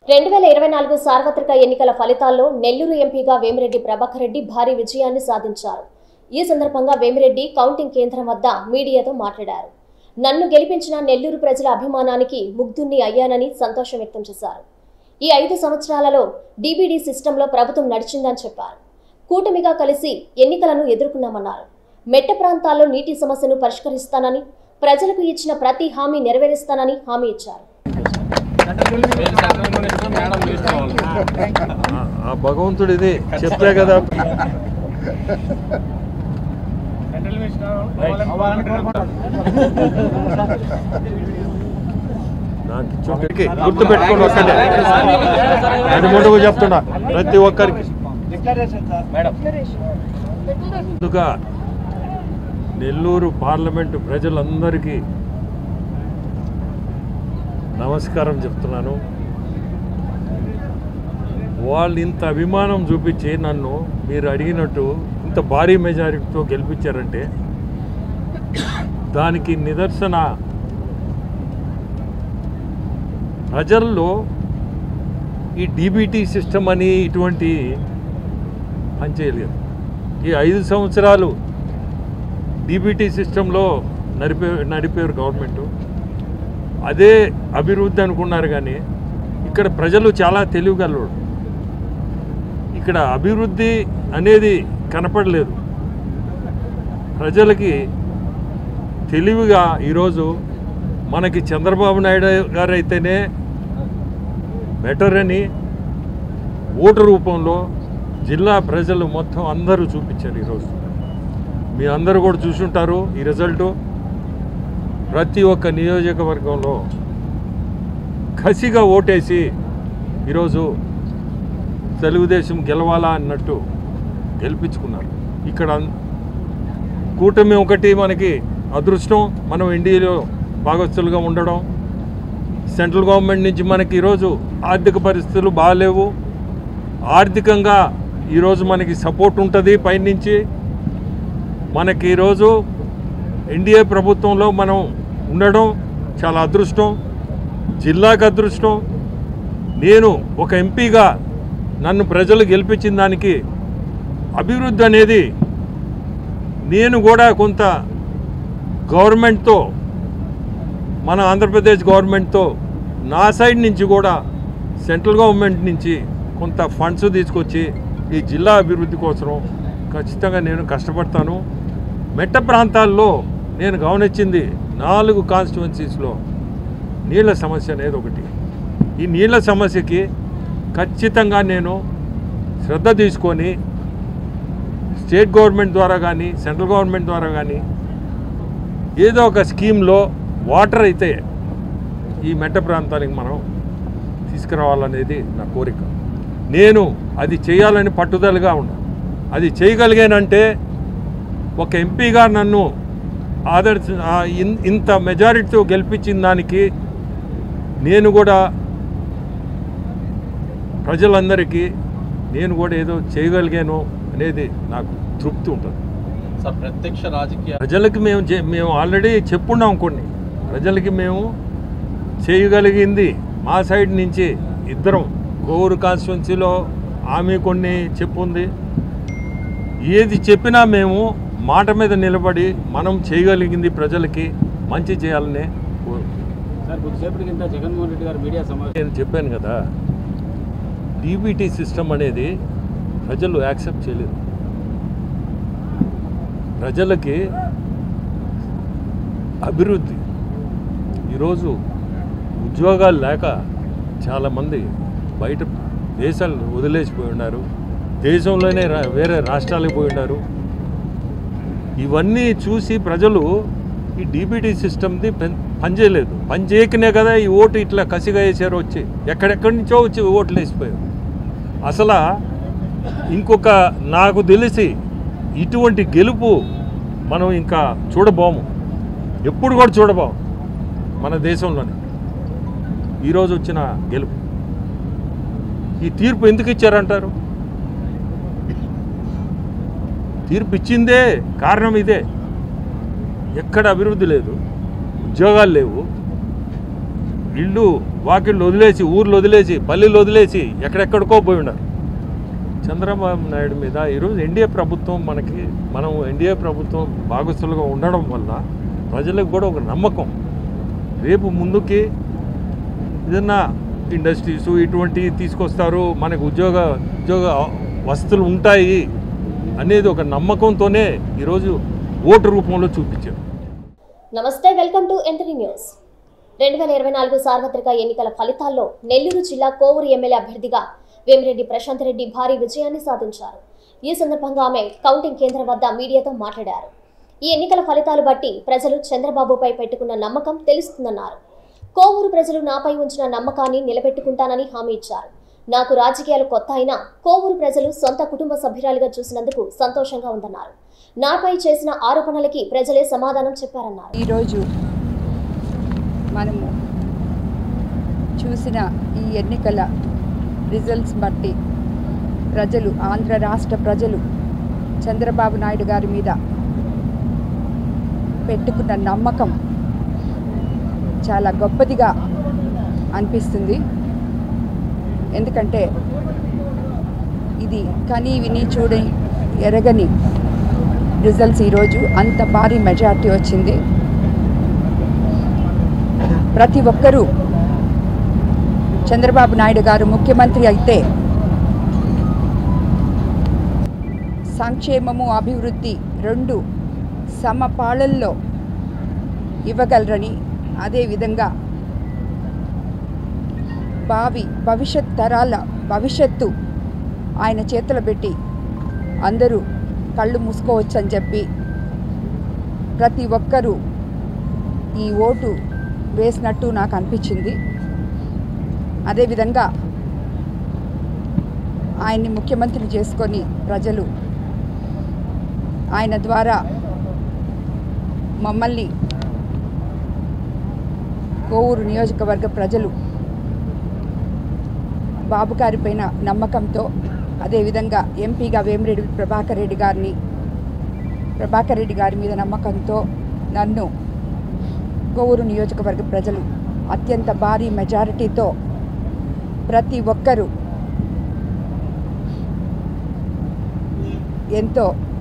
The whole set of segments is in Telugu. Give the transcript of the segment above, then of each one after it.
2024 సార్వత్రిక ఎన్నికల ఫలితాల్లో నెల్లూరు ఎంపీగా వేమిరెడ్డి ప్రభాకర్ రెడ్డి భారీ విజయాన్ని సాధించారు. ఈ సందర్భంగా వేమిరెడ్డి కౌంటింగ్ కేంద్రం వద్ద మీడియాతో మాట్లాడారు. నన్ను గెలిపించిన నెల్లూరు ప్రజల అభిమానానికి ముగ్ధుణ్ణి అయ్యానని సంతోషం వ్యక్తం చేశారు. ఈ 5 సంవత్సరాలలో డీబీడీ సిస్టంలో ప్రభుత్వం నడిచిందని చెప్పారు. కూటమిగా కలిసి ఎన్నికలను ఎదుర్కొన్నామన్నారు. మెట్ట ప్రాంతాల్లో నీటి సమస్యను పరిష్కరిస్తానని, ప్రజలకు ఇచ్చిన ప్రతి హామీ నెరవేరుస్తానని హామీ ఇచ్చారు. భగవంతుడు ఇది చెప్పే కదా. నాకు ఇచ్చోకి గుర్తు పెట్టుకోండి. ఒక్కటే అది ముందుకు చెప్తున్నా ప్రతి ఒక్కరికి. ముందుగా నెల్లూరు పార్లమెంటు ప్రజలందరికీ నమస్కారం చెప్తున్నాను. వాళ్ళు ఇంత అభిమానం చూపించి నన్ను మీరు అడిగినట్టు ఇంత భారీ మెజారిటీతో గెలిపించారంటే దానికి నిదర్శన ప్రజల్లో ఈ డీబీటీ సిస్టమ్ అని ఇటువంటి పనిచేయలేదు. ఈ 5 సంవత్సరాలు డీబీటీ సిస్టంలో నడిపేరు గవర్నమెంటు. అదే అభివృద్ధి అనుకున్నారు, కానీ ఇక్కడ ప్రజలు చాలా తెలివిగలరు. ఇక్కడ అభివృద్ధి అనేది కనపడలేదు. ప్రజలకి తెలివిగా ఈరోజు మనకి చంద్రబాబు నాయుడు గారు అయితేనే బెటర్ అని ఓటు రూపంలో జిల్లా ప్రజలు మొత్తం అందరూ చూపించారు. ఈరోజు మీ అందరూ కూడా చూసుంటారు ఈ రిజల్టు. ప్రతి ఒక్క నియోజకవర్గంలో కసిగా ఓటేసి ఈరోజు తెలుగుదేశం గెలవాలా అన్నట్టు గెలిపించుకున్నారు. ఇక్కడ కూటమి ఒకటి మనకి అదృష్టం. మనం ఎన్డీఏలో భాగస్తులుగా ఉండడం. సెంట్రల్ గవర్నమెంట్ నుంచి మనకి ఈరోజు ఆర్థిక పరిస్థితులు బాగాలేవు. ఆర్థికంగా ఈరోజు మనకి సపోర్ట్ ఉంటుంది పైనుంచి. మనకి ఈరోజు ఎన్డీఏ ప్రభుత్వంలో మనం ఉండడం చాలా అదృష్టం, జిల్లాకు అదృష్టం. నేను ఒక ఎంపీగా నన్ను ప్రజలు గెలిపించిన దానికి అభివృద్ధి అనేది నేను కూడా కొంత గవర్నమెంట్తో, మన ఆంధ్రప్రదేశ్ గవర్నమెంట్తో నా సైడ్ నుంచి కూడా సెంట్రల్ గవర్నమెంట్ నుంచి కొంత ఫండ్స్ తీసుకొచ్చి ఈ జిల్లా అభివృద్ధి కోసం ఖచ్చితంగా నేను కష్టపడతాను. మెట్ట ప్రాంతాల్లో నేను గమనించింది 4 కాన్స్టిట్యువెన్సీస్లో నీళ్ళ సమస్య అనేది ఒకటి. ఈ నీళ్ళ సమస్యకి ఖచ్చితంగా నేను శ్రద్ధ తీసుకొని స్టేట్ గవర్నమెంట్ ద్వారా కానీ సెంట్రల్ గవర్నమెంట్ ద్వారా కానీ ఏదో ఒక స్కీమ్లో వాటర్ అయితే ఈ మెట్ట ప్రాంతానికి మనం తీసుకురావాలనేది నా కోరిక. నేను అది చేయాలని పట్టుదలగా ఉన్నాను. అది చేయగలిగానంటే ఒక ఎంపీగా నన్ను ఇంత మెజారిటీతో గెలిపించిన దానికి నేను కూడా ప్రజలందరికీ నేను కూడా ఏదో చేయగలిగాను అనేది నాకు తృప్తి ఉంటుంది. ప్రత్యక్ష రాజకీయ ప్రజలకి మేము ఆల్రెడీ చెప్పున్నాం. కొన్ని ప్రజలకి మేము చేయగలిగింది మా సైడ్ నుంచి ఇద్దరం. కోవూరు కాన్స్టిట్యున్సీలో ఆమె కొన్ని చెప్పుంది. ఏది చెప్పినా మేము మాట మీద నిలబడి మనం చేయగలిగింది ప్రజలకి మంచి చేయాలనే. జగన్మోహన్ రెడ్డి గారు మీడియా సమావేశం నేను చెప్పాను కదా, డీబీటీ సిస్టమ్ అనేది ప్రజలు యాక్సెప్ట్ చేయలేదు. ప్రజలకి అభివృద్ధి, ఈరోజు ఉద్యోగాలు లేక చాలామంది బయట దేశాలు వదిలేసిపోయి ఉన్నారు, దేశంలోనే వేరే రాష్ట్రాలకు పోయి ఉన్నారు. ఇవన్నీ చూసి ప్రజలు ఈ డీబీటీ సిస్టమ్ది పనిచేయలేదు. పనిచేయకనే కదా ఈ ఓటు ఇట్లా కసిగా వేసారు. వచ్చి ఎక్కడెక్కడి నుంచో వచ్చి ఓట్లు వేసిపోయారు. అసలు ఇంకొక నాకు తెలిసి ఇటువంటి గెలుపు మనం ఇంకా చూడబోము, ఎప్పుడు కూడా చూడబోము మన దేశంలోనే. ఈరోజు వచ్చిన గెలుపు. ఈ తీర్పు ఎందుకు ఇచ్చారంటారు? తీర్పు ఇచ్చిందే కారణం ఇదే. ఎక్కడ అభివృద్ధి లేదు, ఉద్యోగాలు లేవు, ఇల్లు వాకిళ్ళు వదిలేసి, ఊర్లు వదిలేసి, పల్లెలు వదిలేసి ఎక్కడెక్కడికో పోయి ఉన్నారు. చంద్రబాబు నాయుడు మీద ఈరోజు ఎన్డీఏ ప్రభుత్వం మనం ఎన్డీఏ ప్రభుత్వం భాగస్తులుగా ఉండడం వల్ల ప్రజలకు కూడా ఒక నమ్మకం, రేపు ముందుకి ఏదన్నా ఇండస్ట్రీస్ ఇటువంటివి తీసుకొస్తారు, మనకు ఉద్యోగ వసతులు ఉంటాయి అనేది ఒక నమ్మకంతోనే ఈరోజు ఓటు రూపంలో చూపించారు. నమస్తే, వెల్కమ్ టు ఎంట్రీ న్యూస్. 2024 సార్వత్రిక ఎన్నికల ఫలితాల్లో నెల్లూరు జిల్లా కోవూరు ఎమ్మెల్యే అభ్యర్థిగా వేమిరెడ్డి ప్రశాంత్ రెడ్డి భారీ విజయాన్ని సాధించారు. ఈ సందర్భంగా ఆమె కౌంటింగ్ కేంద్రం వద్ద మీడియాతో మాట్లాడారు. ఈ ఎన్నికల ఫలితాలు బట్టి ప్రజలు చంద్రబాబుపై పెట్టుకున్న నమ్మకం తెలుస్తుందన్నారు. కోవూరు ప్రజలు నాపై ఉంచిన నమ్మకాన్ని నిలబెట్టుకుంటానని హామీ ఇచ్చారు. నాకు రాజకీయాలు కొత్త అయినా కోవూరు ప్రజలు సొంత కుటుంబ సభ్యురాలిగా చూసినందుకు సంతోషంగా ఉందన్నారు. నాపై చేసిన ఆరోపణలకి ప్రజలే సమాధానం చెప్పారన్నారు. ఈరోజు మనము చూసిన ఈ ఎన్నికల రిజల్ట్స్ బట్టి ప్రజలు, ఆంధ్ర రాష్ట్ర ప్రజలు చంద్రబాబు నాయుడు గారి మీద పెట్టుకున్న నమ్మకం చాలా గొప్పదిగా అనిపిస్తుంది. ఎందుకంటే ఇది కని విని చూడని ఎరగని రిజల్ట్స్. ఈరోజు అంత భారీ మెజారిటీ వచ్చింది. ప్రతి ఒక్కరూ చంద్రబాబు నాయుడు గారు ముఖ్యమంత్రి అయితే సంక్షేమము, అభివృద్ధి రెండు సమపాళల్లో ఇవ్వగలరని, అదేవిధంగా భవిష్యత్ తరాల భవిష్యత్తు ఆయన చేతులు పెట్టి అందరూ కళ్ళు మూసుకోవచ్చని చెప్పి ప్రతి ఒక్కరూ ఈ ఓటు వేసినట్టు నాకు అనిపించింది. అదేవిధంగా ఆయన్ని ముఖ్యమంత్రి చేసుకొని ప్రజలు ఆయన ద్వారా మమ్మల్ని కోవూరు నియోజకవర్గ ప్రజలు బాబు గారి పైన నమ్మకంతో, అదేవిధంగా ఎంపీగా వేమిరెడ్డి ప్రభాకర్ రెడ్డి గారి మీద నమ్మకంతో నన్ను కోవూరు నియోజకవర్గ ప్రజలు అత్యంత భారీ మెజారిటీతో ప్రతి ఒక్కరూ ఎంతో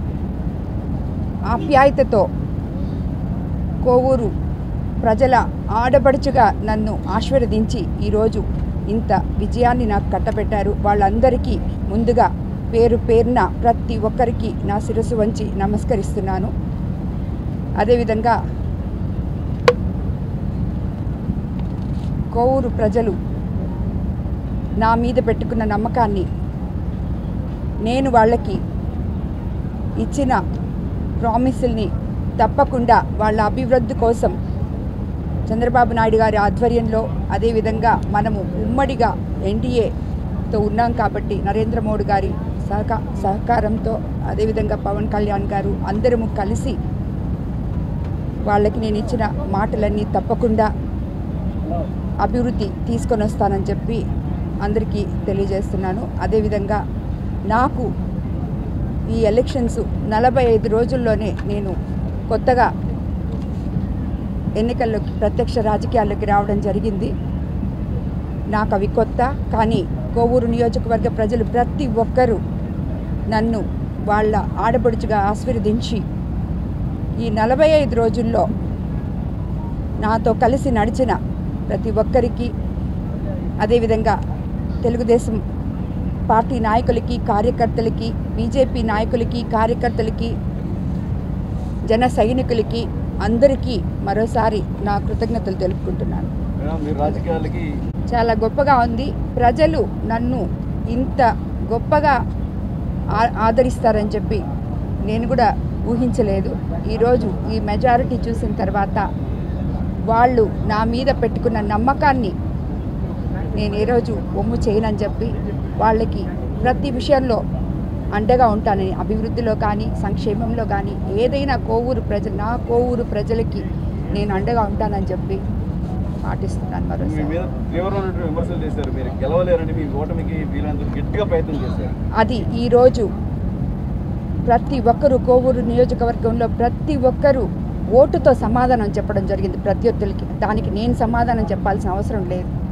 ఆప్యాయతతో కోవూరు ప్రజల ఆడబడుచుగా నన్ను ఆశీర్వదించి ఈరోజు ఇంత విజయాన్ని నాకు కట్టబెట్టారు. వాళ్ళందరికీ ముందుగా పేరు పేరున ప్రతి ఒక్కరికి నా శిరస్సు వంచి నమస్కరిస్తున్నాను. అదేవిధంగా కోవూరు ప్రజలు నా మీద పెట్టుకున్న నమ్మకాన్ని, నేను వాళ్ళకి ఇచ్చిన ప్రామిసుల్ని తప్పకుండా వాళ్ళ అభివృద్ధి కోసం చంద్రబాబు నాయుడు గారి ఆధ్వర్యంలో, అదేవిధంగా మనము ఉమ్మడిగా ఎన్డీఏతో ఉన్నాం కాబట్టి నరేంద్ర మోడీ గారి సహకారంతో, అదేవిధంగా పవన్ కళ్యాణ్ గారు అందరము కలిసి వాళ్ళకి నేను ఇచ్చిన మాటలన్నీ తప్పకుండా అభివృద్ధి తీసుకొని వస్తానని చెప్పి అందరికీ తెలియజేస్తున్నాను. అదేవిధంగా నాకు ఈ ఎలక్షన్స్ 45 రోజుల్లోనే నేను కొత్తగా ఎన్నికల్లోకి, ప్రత్యక్ష రాజకీయాల్లోకి రావడం జరిగింది. నాకు అవి కొత్త, కానీ కోవూరు నియోజకవర్గ ప్రజలు ప్రతి ఒక్కరూ నన్ను వాళ్ళ ఆడపడుచుగా ఆశీర్వదించి ఈ 45 రోజుల్లో నాతో కలిసి నడిచిన ప్రతి ఒక్కరికి, అదేవిధంగా తెలుగుదేశం పార్టీ నాయకులకి, కార్యకర్తలకి, బీజేపీ నాయకులకి, కార్యకర్తలకి, జన సైనికులకి అందరికీ మరోసారి నా కృతజ్ఞతలు తెలుపుకుంటున్నాను. చాలా గొప్పగా ఉంది. ప్రజలు నన్ను ఇంత గొప్పగా ఆదరిస్తారని చెప్పి నేను కూడా ఊహించలేదు. ఈరోజు ఈ మెజారిటీ చూసిన తర్వాత వాళ్ళు నా మీద పెట్టుకున్న నమ్మకాన్ని నేను ఈరోజు ఒమ్ము చేయనని చెప్పి వాళ్ళకి ప్రతి విషయంలో అండగా ఉంటానని, అభివృద్ధిలో కానీ సంక్షేమంలో కానీ ఏదైనా నా కోవూరు ప్రజలకి నేను అండగా ఉంటానని చెప్పి పాటిస్తున్నాను. అది ఈరోజు ప్రతి ఒక్కరూ కోవూరు నియోజకవర్గంలో ప్రతి ఒక్కరూ ఓటుతో సమాధానం చెప్పడం జరిగింది ప్రత్యర్థులకి. దానికి నేను సమాధానం చెప్పాల్సిన అవసరం లేదు.